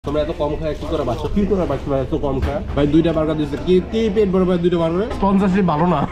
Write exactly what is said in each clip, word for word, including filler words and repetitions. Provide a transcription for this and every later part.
তোমরা এত কম খায় কি করে বাঁচো? কি করে বাঁচো এত কম খায়? ভাই দুইটা বার্গার দিচ্ছে, কি কি পেট ভরে ভাই দুইটা বার্গার? স্পন্সরশিপ ভালো না।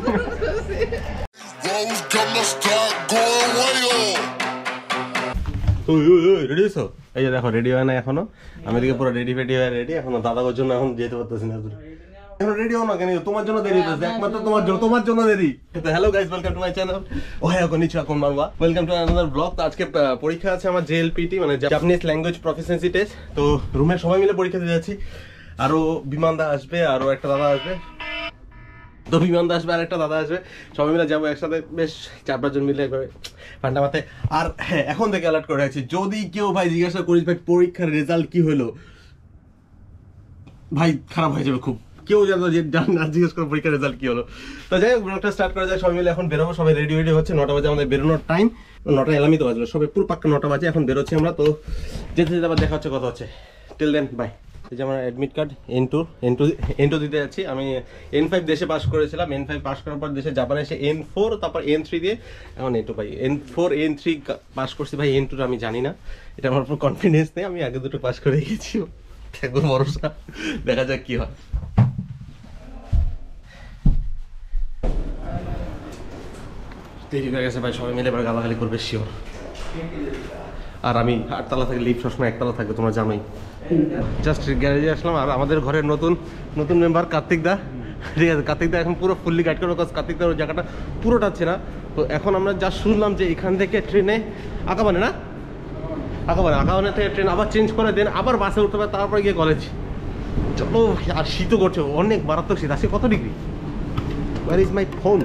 রেডি হইছো? এই যে দেখো রেডি হয় না এখনো, আমি এদিকে পুরো রেডি ফেডি হয়ে রেডি, এখনো দাদার জন্য এখন যেতে পারতেছি না। এখন রেডি হও না কেন? তোমার জন্য দেরি হইতেছে, একমাত্র তোমার জন্য, তোমার জন্য দেরি। তো hello guys, welcome to my channel. ওহাইও কনিচিওয়া কোনবানবা, ওয়েলকাম টু অ্যানাদার ব্লগ। তো আজকে পরীক্ষা আছে আমার জে এল পি টি, মানে জাপানিজ ল্যাঙ্গুয়েজ প্রফিসিয়েন্সি টেস্ট। তো রুমের সবাই মিলে পরীক্ষা দিতে যাচ্ছি। আরো বিমানদা আসবে, আরো একটা দাদা আসবে, তো বিমানদা আসবে আর একটা দাদা আসবে, সবাই মিলে যাবো একসাথে, বেশ চার পাঁচজন মিলে একবারে ঠান্ডা মাথায়। আর হ্যাঁ, এখন থেকে অ্যালার্ট করে রাখছি, যদি কেউ ভাই জিজ্ঞাসা করিস ভাই পরীক্ষার রেজাল্ট কি হলো, ভাই খারাপ হয়ে যাবে খুব। কেউ জানো যে না জিজ্ঞেস করো পরীক্ষার রেজাল্ট কি হলো। তো যাই হোক, ব্লগটা স্টার্ট করা যায়। সবাই মিলে এখন বেরোবো, সবাই রেডি রেডি হচ্ছে। নটা বাজে আমাদের বেরোনোর টাইম, নটা এলামই তো বাজবে, সবাই পুরো পাক্কা নটা বাজে এখন বেরোচ্ছি আমরা। তো যেতে যেতে আবার দেখা হচ্ছে, কথা হচ্ছে। Till then bye. এই যে আমার admit card, N two N two N two দিতে যাচ্ছি। আমি এন ফাইভ দেশে পাস করেছিলাম, এন ফাইভ পাস করার পর দেশে জাপানে এসে এন ফোর, তারপর এন থ্রি দিয়ে এখন এন টু পাই। N four N three pass করছি ভাই, এন টুটা আমি জানি না, এটা আমার উপর কনফিডেন্স নেই। আমি আগে দুটো পাস করে গেছি, একবার ভরসা, দেখা যাক কি হয়। দেরি হয়ে গেছে ভাই, সবাই মিলে এবার গালাগালি করবে শিওর। আর আমি আটতলা থেকে, লিফট সবসময় একতলা থাকবে, তোমরা জানোই। জাস্ট গ্যারেজে আসলাম। আর আমাদের ঘরের নতুন নতুন মেম্বার কার্তিক দা, ঠিক আছে, কার্তিক দা এখন পুরো ফুললি গাইড করবো, কার্তিক দার ওই জায়গাটা পুরোটা আছে না। তো এখন আমরা যা শুনলাম যে এখান থেকে ট্রেনে আঁকাবানে না আঁকাবানে আঁকাবানে থেকে ট্রেন আবার চেঞ্জ করে দেন, আবার বাসে উঠতে পারে, তারপরে গিয়ে কলেজ। চলো। আর শীতও করছে, অনেক মারাত্মক শীত। আজকে কত degree? Where is my phone?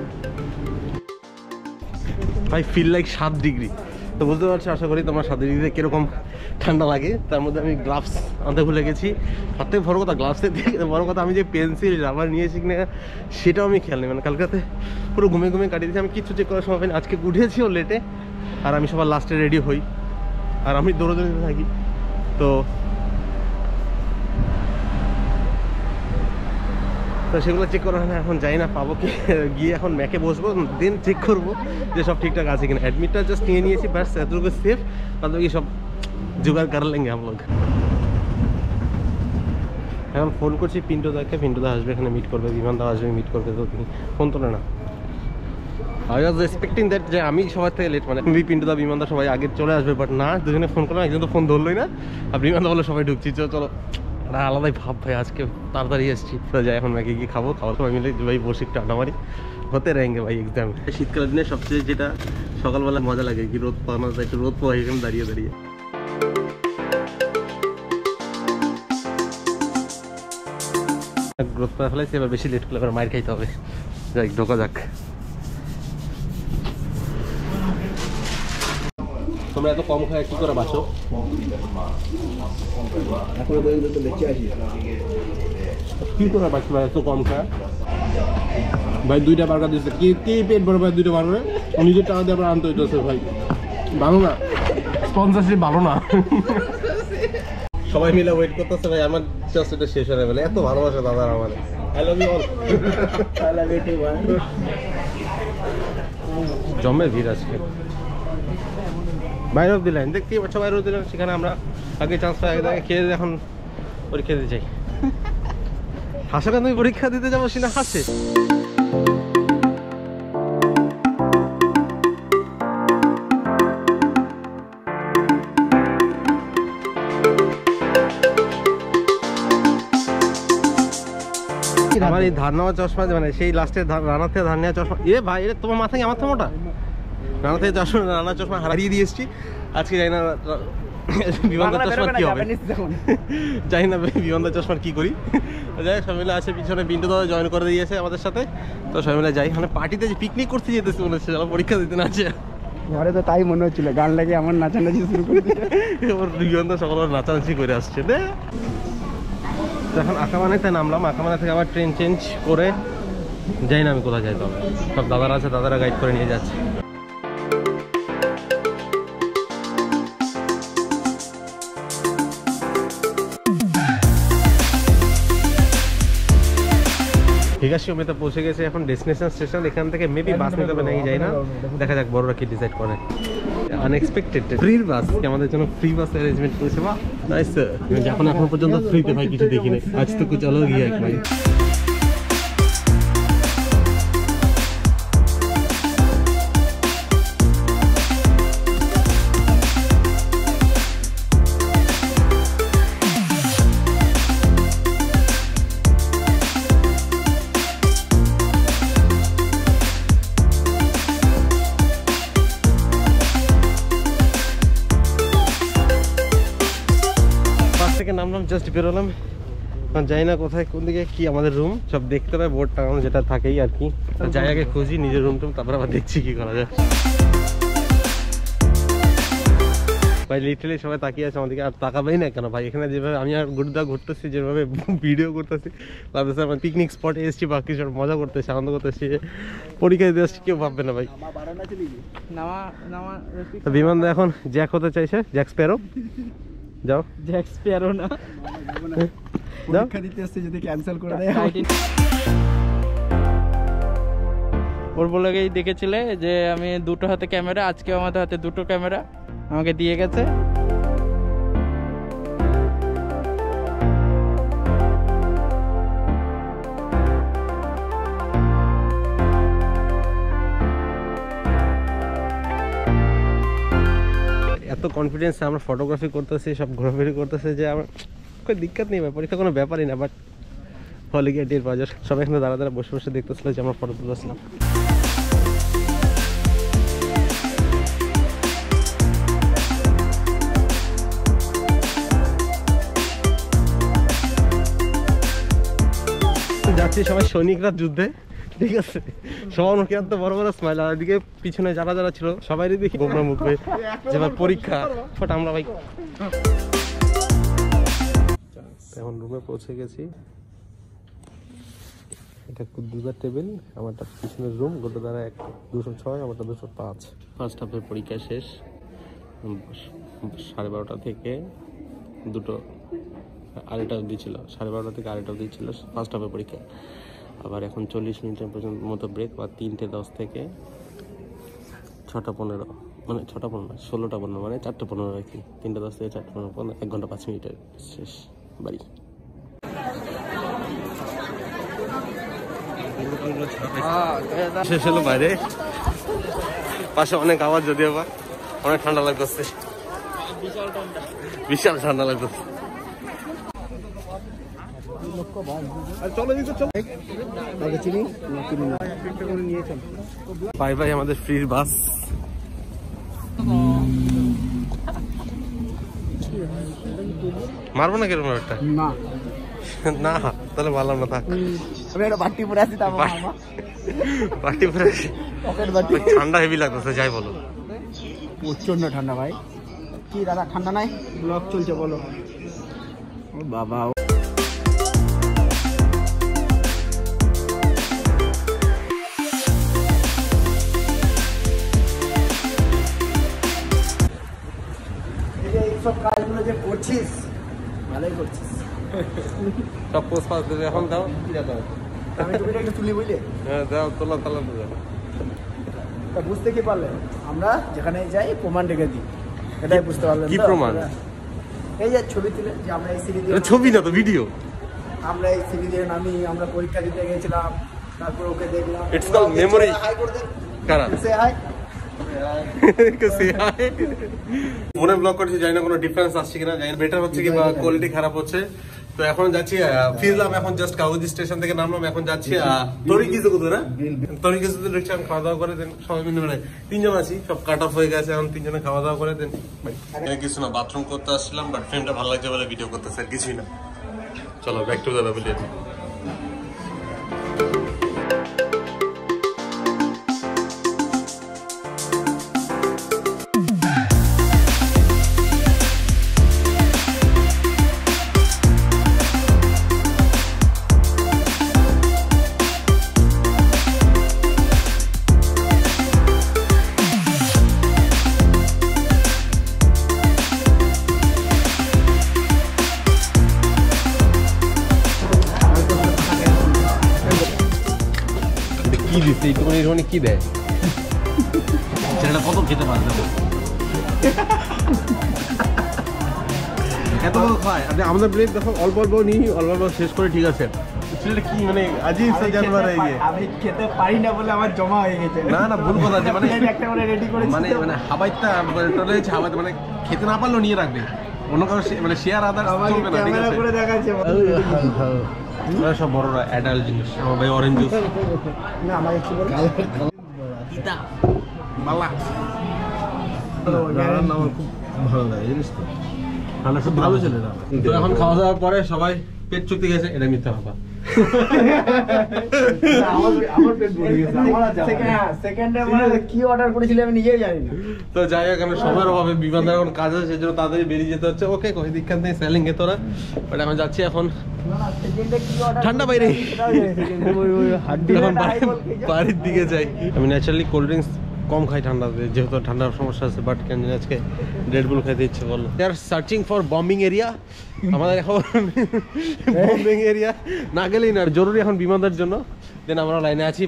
ভাই ফিল লাইক সাত ডিগ্রি। তো বুঝতে পারছি, আশা করি তোমার সাত ডিগ্রিতে কীরকম ঠান্ডা লাগে। তার মধ্যে আমি গ্লাভস আনতে ভুলে গেছি। সব থেকে বড় কথা, গ্লাভসের দিকে বড় কথা, আমি যে পেন্সিল রাবার নিয়েছি কিনা সেটাও আমি খেয়াল নেই। মানে কালকাতে পুরো ঘুমে ঘুমে কাটিয়ে দিয়েছি, আমি কিছু চেক করার সময় পাইনি। আজকে উঠেছিও লেটে, আর আমি সবার লাস্টে রেডি হই, আর আমি দৌড়োদৌড়িতে থাকি। তো তো সেগুলো চেক করা হয় না, এখন যাই না পাবো কি, গিয়ে এখন ম্যাকে বসবো, দেন চেক করবো যে সব ঠিকঠাক আছে কিনা। অ্যাডমিটটা জাস্ট নিয়ে নিয়েছি, ব্যাস এতটুকু সেফ, বাদ বাকি সব জোগাড় করে লেঙ্গে हम लोग। এখন ফোন করছি পিন্টু দাকে, পিন্টু দা আসবে এখানে মিট করবে, বিমান দা আসবে মিট করবে। তো তিনি ফোন তোলে না। আই ওয়াজ এক্সপেক্টিং দ্যাট যে আমি সবার থেকে লেট, মানে পিন্টু দা বিমান দা সবাই আগে চলে আসবে, বাট না, দুজনে ফোন করলাম, একজন তো ফোন ধরলোই না। আর বিমান দা বলে সবাই ঢুকছি, চলো চলো। না, আলাদাই ভাব ভাই, আজকে তাড়াতাড়ি এসেছি। তো যাই এখন ম্যাকে গিয়ে খাবো, খাওয়ার সময় মিলে ভাই বসে একটু আড্ডা মারি, হতে रहेंगे ভাই এক্সাম। শীতকালের দিনে সবচেয়ে যেটা সকালবেলা মজা লাগে কি, রোদ পাওয়ানো যায়, একটু রোদ পাওয়া এখানে দাঁড়িয়ে দাঁড়িয়ে। রোদ পাওয়া ফেলাইছে, এবার বেশি লেট করলে এবার মার খাইতে হবে। যাই ঢোকা যাক। তোমরা এত কম খায় কি করে বাঁচো? এখনো পর্যন্ত তো বেঁচে আছি, কি করে বাঁচো ভাই এত কম খায়? ভাই দুইটা বার্গার দিচ্ছে, কি কি পেট ভরে ভাই দুইটা বার্গার? নিজের টাকা দিয়ে আবার আনতে হইতেছে ভাই, ভালো না, স্পন্সরশিপ ভালো না। সবাই মিলে ওয়েট করতেছে ভাই, আমার জাস্ট এটা শেষ হয়ে গেলে। এত ভালোবাসা দাদার আমার। I love you all. I love you too ভাই। জমে ভিড় আজকে বাইরে অফ দিলেন, দেখতেই পাচ্ছ বাইরে অফ দিলেন, সেখানে আমরা আগে চান্স পাই, আগে দেখে খেয়ে এখন পরীক্ষা দিতে যাই। হাসো কেন? তুমি পরীক্ষা দিতে যাবো সেটা হাসে। আমার এই ধার নেওয়া চশমা, মানে সেই লাস্টে রানার থেকে ধার নেওয়া চশমা, এ ভাই এটা তোমার মাথায় আমার তো মোটা। রানা থেকে চশমা, রানার চশমা হারিয়ে দিয়ে এসেছি আজকে। জানি না বিমানদার চশমার কি হবে, জানি না বিমানদার চশমার কি করি। যাই হোক, সবাই মিলে আছে পিছনে, বিন্দু দাদা জয়েন করে দিয়েছে আমাদের সাথে। তো সবাই মিলে যাই, মানে পার্টিতে যে পিকনিক করতে যেতেছি মনে হচ্ছে, পরীক্ষা দিতে না আছে ঘরে তো তাই মনে হচ্ছিল, গান লাগে আমার নাচানাচি শুরু করে দিয়েছে। এবার বিমানদা সকালবেলা নাচানাচি করে আসছে। দে এখন আকামানেতে নামলাম, আকামানে থেকে আবার ট্রেন চেঞ্জ করে যাই না আমি কোথায় যাই, তবে সব দাদারা আছে, দাদারা গাইড করে নিয়ে যাচ্ছে। হিগাশিওমেতে পৌঁছে গেছে এখন ডেস্টিনেশন স্টেশন। এখান থেকে মেবি বাস নিতে হবে নাকি যাই না, দেখা যাক বড়রা কি ডিসাইড করে। আনএক্সপেক্টেড ফ্রি বাস, আমাদের জন্য ফ্রি বাস অ্যারেঞ্জমেন্ট করেছে। বাহ নাইস। যখন এখন পর্যন্ত ফ্রিতে ভাই কিছু দেখিনি, আজ তো কুছ আলাদা গিয়ে এক ভাই। নামলাম, জাস্ট বেরোলাম, যাই না কোথায় কোন দিকে কি আমাদের রুম সব দেখতে পাই, বোর্ড টাঙানো যেটা থাকেই আর কি। যাই আগে খুঁজি নিজের রুম টুম, তারপর আবার দেখছি কি করা যায়। ভাই লিটারালি সবাই তাকিয়ে আছে আমাদেরকে, আর তাকাবেই না কেন ভাই? এখানে যেভাবে আমি আর গুরুদা ঘুরতেছি, যেভাবে ভিডিও করতেছি, ভাবতেছি আমার পিকনিক স্পটে এসেছি বা কিছু মজা করতেছি, আনন্দ করতেছি, পরীক্ষা দিতে আসছি, কেউ ভাববে না ভাই। বিমান দা এখন জ্যাক হতে চাইছে, জ্যাক স্প্যারো। যাও জ্যাক স্প্যারো না, পরীক্ষা দিতে আসছে, যদি ক্যান্সেল করে দেয়। ওর বলেই দেখেছিলে যে আমি দুটো হাতে ক্যামেরা, আজকে আমাদের হাতে দুটো ক্যামেরা আমাকে দিয়ে গেছে। এত কনফিডেন্স আমরা ফটোগ্রাফি করতেছি, সব ঘোরাফেরি করতেছে যে আমার কোনো দিক্কত নেই ভাই, পরীক্ষা কোনো ব্যাপারই না। বাট হলে গিয়ে টের পাওয়া যায়, সবাই এখানে দাঁড়া দাঁড়া বসে বসে দেখতেছিল যে আমরা ফটো তুলেছিলাম। যাচ্ছি সবাই সৈনিকরা যুদ্ধে, ঠিক আছে? সবার মুখে এত বড় বড় স্মাইল, আর এদিকে পিছনে যারা যারা ছিল সবারই দেখি গোমরা মুখে, যেবার পরীক্ষা। বাট আমরা ভাই এখন রুমে পৌঁছে গেছি। এটা কুদ্দুদার টেবিল, আমারটা পিছনের রুম, গোটা দ্বারা এক দুশো ছয়, আমারটা দুশো পাঁচ। ফার্স্ট হাফের পরীক্ষা শেষ সাড়ে বারোটা থেকে দুটো আড়াইটা অবধি ছিল, সাড়ে বারোটা থেকে আড়াইটা অবধি ছিল ফার্স্ট হাফের পরীক্ষা। আবার এখন চল্লিশ মিনিটের পর্যন্ত মতো ব্রেক, বা তিনটে দশ থেকে ছটা পনেরো, মানে ছটা পনেরো ষোলোটা পনেরো, মানে চারটে পনেরো আর কি। তিনটে দশ থেকে চারটে পনেরো পনেরো এক ঘন্টা পাঁচ মিনিটের শেষ বাড়ি। শেষ হলো বাইরে, পাশে অনেক আওয়াজ, যদিও বা অনেক ঠান্ডা লাগতেছে, বিশাল ঠান্ডা লাগতেছে। বাই বাই আমাদের ফ্রি বাস। মারবো না কেরকম একটা না না, তাহলে মারলাম না, থাক। বাটি পরে আছি, বাটি পরে ঠান্ডা হেভি লাগতেছে, যাই বলো। প্রচন্ড ঠান্ডা ভাই। কি দাদা ঠান্ডা নাই? ব্লগ চলছে বলো। বাবা সব কাজগুলো যে করছিস ভালোই করছিস, সব পোস্ট পাস দেবে এখন। দাও কি দাও, আমি তুমি একটু তুলি বুঝলে? হ্যাঁ দাও, তোলা তোলা দাও। তা বুঝতে কি পারলে? আমরা যেখানে যাই প্রমাণ রেখে দিই, এটাই বুঝতে পারলেন? কি প্রমাণ? এই যে ছবি তুলে, যে আমরা এই সিঁড়ি দিয়ে, ছবি না তো ভিডিও, আমরা এই সিঁড়ি দিয়ে নামি, আমরা পরীক্ষা দিতে গেছিলাম, তারপর ওকে দেখলাম। It's call memory. হাই করে দে, কারা সে হাই ফোনে ব্লগ করছি, জানি না কোনো ডিফারেন্স আসছে কিনা, জানি না বেটার হচ্ছে কি বা কোয়ালিটি খারাপ হচ্ছে। তো এখন যাচ্ছি, ফিরলাম এখন জাস্ট কাগজ স্টেশন থেকে নামলাম, এখন যাচ্ছি তরিকিজু কোথায় না, তরিকিজুতে ঢুকছি, এখন খাওয়া দাওয়া করে দেন সবাই মিলে, মানে তিনজন আছি, সব কাট অফ হয়ে গেছে, এখন তিনজনে খাওয়া দাওয়া করে দেন। কিছু না, বাথরুম করতে আসছিলাম, বাট ফ্রেমটা ভালো লাগছে বলে ভিডিও করতেছে, আর কিছুই না। চলো ব্যাক টু দ্য ভিলেজ। কি দিচ্ছে একটুখানি একটুখানি কি দেয় ছেলেটা কত খেতে পারবে এত বড় খায় আপনি আমাদের প্লেট দেখো অল্প অল্প নিই অল্প অল্প শেষ করে ঠিক আছে ছেলেটা কি মানে আজিব সে জানবার হয়ে গিয়ে আমি খেতে পারি না বলে আমার জমা হয়ে গেছে না না ভুল কথা আছে মানে একটা করে রেডি করেছি মানে মানে হাবাইটা টোটাল হচ্ছে হাবাইতে মানে খেতে না পারলেও নিয়ে রাখবে অন্য কারো মানে শেয়ার আদার চলবে না ঠিক আছে করে দেখাচ্ছে ওরা সব বড়রা অ্যাডাল্ট জিনিস আমার ভাই অরেঞ্জ জুস না আমাকে কি বল পিতা বালা আমার খুব ভালো লাগে জানিস তো তাহলে সব ভালো ছেলে না তো এখন খাওয়া দাওয়ার পরে সবাই পেট চুক্তি গেছে এটা মিথ্যা কথা আমার পেট ভরে গেছে আমার সেকেন্ডে মানে কি অর্ডার করেছিলাম আমি নিজেই জানি না তো যাই হোক আমি সময়ের অভাবে বিমানদার এখন কাজ আছে সেজন্য তাড়াতাড়ি বেরিয়ে যেতে হচ্ছে ওকে কই দীক্ষান থেকে সেলিং গে তোরা বাট আমি যাচ্ছি এখন ঠান্ডা বাইরে এখন বাড়ির দিকে যাই আমি ন্যাচারালি কোল্ড ড্রিঙ্কস কম খাই ঠান্ডাতে যেহেতু ঠান্ডার সমস্যা আছে বাট কেন জানি আজকে রেড বুল খাইতে ইচ্ছে করলো they are searching for bombing area আমাদের এখন বম্বিং এরিয়া না গেলেই না জরুরি এখন বিমানদের জন্য দেন আমরা লাইনে আছি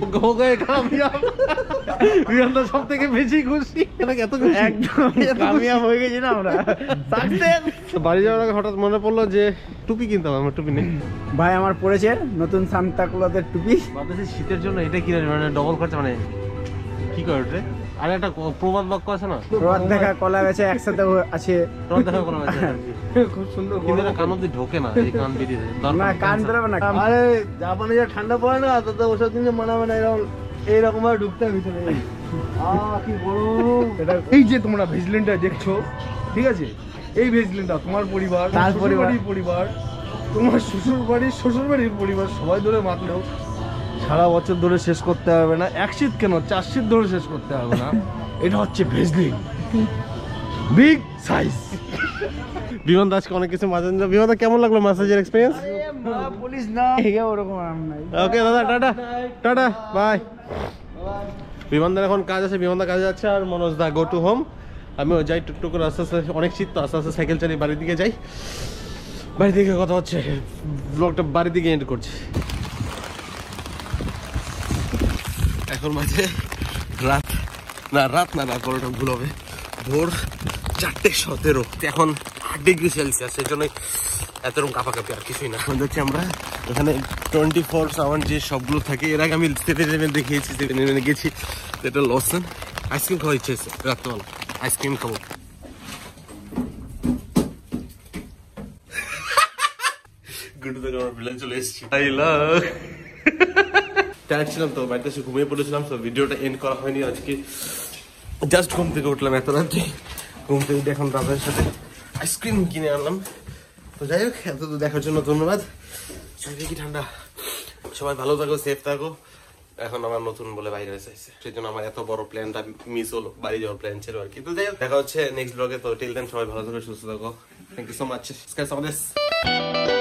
বিমানদার সব থেকে বেশি খুশি এত একদম কামিয়াব হয়ে গেছি না আমরা বাড়ি যাওয়ার আগে হঠাৎ মনে পড়লো যে টুপি কিনতাম আমার টুপি নেই ভাই আমার পড়েছে নতুন সান্তা ক্লজের টুপি ভাবতেছি শীতের জন্য এটা কিনে মানে ডবল খরচা মানে কি করে ওটা আর একটা প্রবাদ বাক্য আছে না প্রবাদ দেখা কলা গেছে একসাথে আছে প্রবাদ দেখা কলা গেছে খুব সুন্দর কিন্তু এটা কান অবধি ঢোকে না এই কান বেরিয়ে যায় না কান বেরোবে না আরে জাপানে যে ঠান্ডা পড়ে না তো ওসব দিনে মনে হবে না এরকম এইরকম ভাবে ঢুকতে ভিতরে আহ কি বড় এটা এই যে তোমরা ভেজলিনটা দেখছো ঠিক আছে এই ভেজলিনটা তোমার পরিবার তার পরিবার পরিবার তোমার শ্বশুর বাড়ির শ্বশুর বাড়ির পরিবার সবাই ধরে মাতলেও সারা বছর ধরে শেষ করতে হবে না এক শীত কেন চার শীত ধরে শেষ করতে হবে না এটা হচ্ছে ভেজলিন বিগ সাইজ বিমান দাসকে অনেক কিছু মাঝে বিমান কেমন লাগলো ম্যাসাজের এক্সপেরিয়েন্স পুলিশ না হেগে ওরকম আরাম নাই ওকে দাদা টাটা টাটা বাই বিমানদার এখন কাজ আছে বিমানদার কাজে যাচ্ছে আর Manoj da go to home আমিও যাই টুকটুক করে আস্তে আস্তে অনেক শীত তো আস্তে আস্তে সাইকেল চালিয়ে বাড়ির দিকে যাই বাড়ির দিকে কথা হচ্ছে ব্লগটা বাড়ির দিকে এন্ড করছি এখন মাঝে রাত না রাত না রাত বড়টা ভুল হবে ভোর চারটে সতেরো এখন আট ডিগ্রি সেলসিয়াস সেই জন্যই এতরকম কাঁপাকাঁপি আর কিছুই না হচ্ছে আমরা এখানে টোয়েন্টি ফোর আওয়ার যে সবগুলো থাকে এর আগে আমি সেভেন ইলেভেন দেখিয়েছি সেভেন ইলেভেনে গেছি এটা লসন আইসক্রিম খাওয়া ইচ্ছে আছে রাত্রেবেলা আইসক্রিম খাবো গুড থেকে আমার ভিলেন চলে এসেছি আই লাভ টায়ার্ড ছিলাম তো বাড়িতে এসে ঘুমিয়ে পড়েছিলাম তো ভিডিওটা এন্ড করা হয়নি আজকে জাস্ট ঘুম থেকে উঠলাম এত রাত্রে ঘুম থেকে এখন দাদার সাথে আইসক্রিম কিনে আনলাম তো যাই হোক এত দেখার জন্য ধন্যবাদ কি ঠান্ডা সবাই ভালো থাকো সেফ থাকো এখন আমার নতুন বলে বাইরে এসেছে সেই জন্য আমার এত বড় প্ল্যানটা মিস হলো বাড়ি যাওয়ার প্ল্যান ছিল আর কি তো যাই হোক দেখা হচ্ছে নেক্সট ব্লগে তো টিল দেন সবাই ভালো থাকো সুস্থ থাকো থ্যাংক ইউ সো মাচ